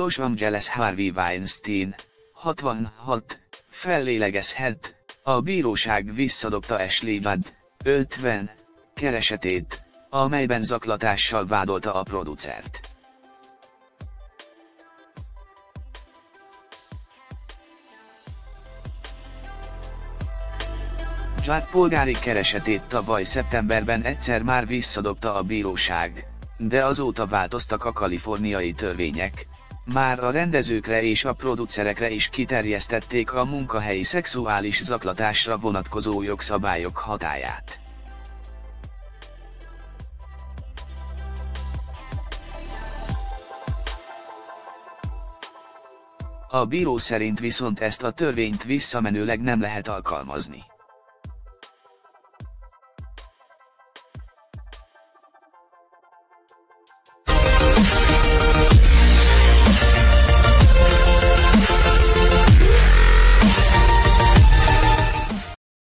Los Angeles Harvey Weinstein, 66, fellélegezhet, a bíróság visszadobta Ashley Judd, 50, keresetét, amelyben zaklatással vádolta a producert. Judd polgári keresetét tavaly szeptemberben egyszer már visszadobta a bíróság, de azóta változtak a kaliforniai törvények. Már a rendezőkre és a producerekre is kiterjesztették a munkahelyi szexuális zaklatásra vonatkozó jogszabályok hatályát. A bíró szerint viszont ezt a törvényt visszamenőleg nem lehet alkalmazni.